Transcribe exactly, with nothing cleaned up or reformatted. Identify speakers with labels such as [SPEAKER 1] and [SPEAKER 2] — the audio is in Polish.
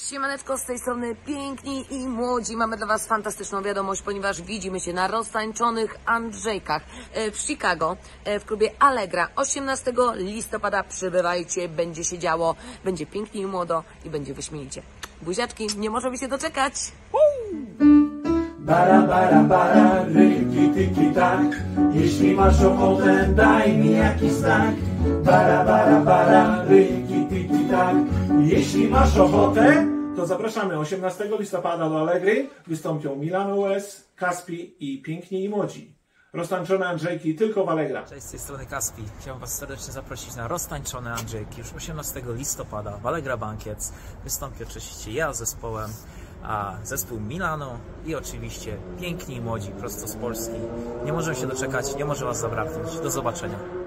[SPEAKER 1] Siemaneczko, z tej strony Piękni i Młodzi. Mamy dla Was fantastyczną wiadomość, ponieważ widzimy się na roztańczonych Andrzejkach w Chicago, w klubie Allegra. osiemnastego listopada przybywajcie, będzie się działo, będzie pięknie i młodo i będzie wyśmienicie. Buziaczki, nie możemy się doczekać.
[SPEAKER 2] Bara, bara, bara, ryki, tyki, tak. Jeśli masz ochotę, daj mi jakiś znak. Bara, bara, bara, ryki, tyki, tak. Jeśli masz ochotę, to zapraszamy osiemnastego listopada do Allegry. Wystąpią Milano West, Kaspi i Piękni i Młodzi. Roztańczone Andrzejki tylko w Allegra.
[SPEAKER 3] Cześć, z tej strony Kaspi. Chciałbym Was serdecznie zaprosić na roztańczone Andrzejki już osiemnastego listopada w Allegra Bankiec. Wystąpi oczywiście ja z zespołem, a zespół Milano i oczywiście Piękni i Młodzi prosto z Polski. Nie możemy się doczekać, nie może Was zabraknąć. Do zobaczenia.